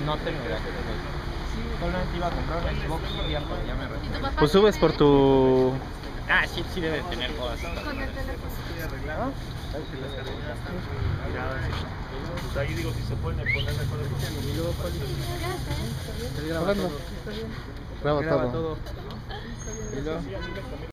No tengo ya. Solamente iba a comprar un Xbox y ya, pero ya me retiré. Pues subes por tu... Ah, sí, sí debe tener cosas. Con el teléfono. ¿Ah? Pues ahí digo, si se pueden poner de acuerdo. Graba todo. todo.